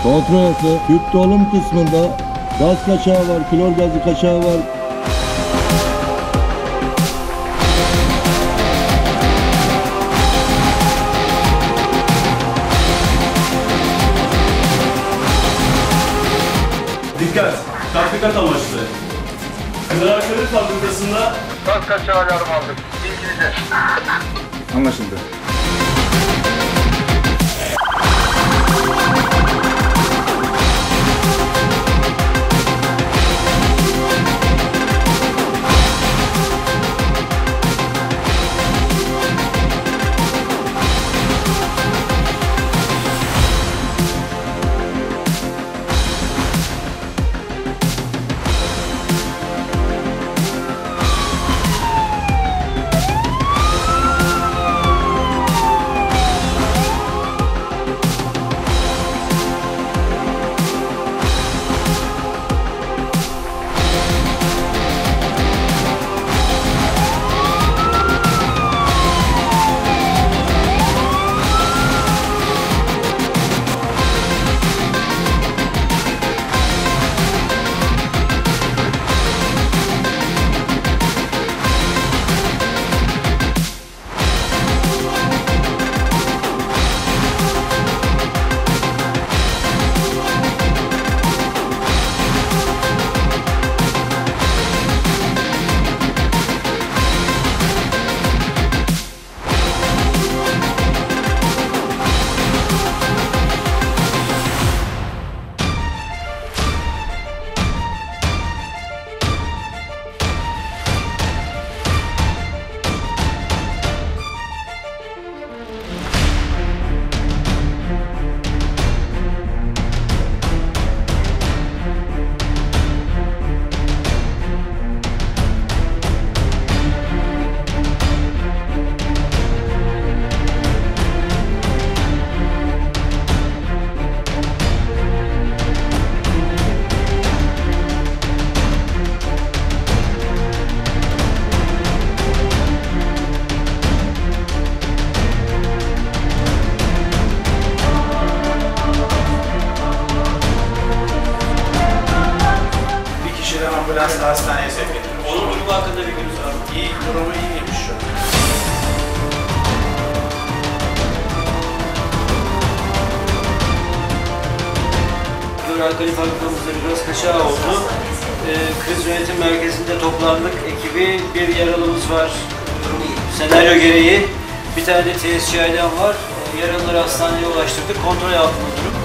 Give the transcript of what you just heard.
Kontrası, tüp dolum kısmında gaz kaçağı var, klor gazı kaçağı var. Dikkat! Tatbikat amaçlı. Kıraatları fabrikasında Gaz kaçağı alarm aldık. İngilizce. Anlaşıldı. Ambulansla hastaneye sevk edilmiş. onun durumu hakkında bilginiz var mı? İyi, durumu iyiymiş şu an. Alkali fabrikamızda biraz kaçağı oldu. Kriz yönetim merkezinde toplandık. Ekibi, bir yaralımız var. Senaryo gereği bir tane de TSCI'den var. Yaralıları hastaneye ulaştırdık. Kontrol altında durum.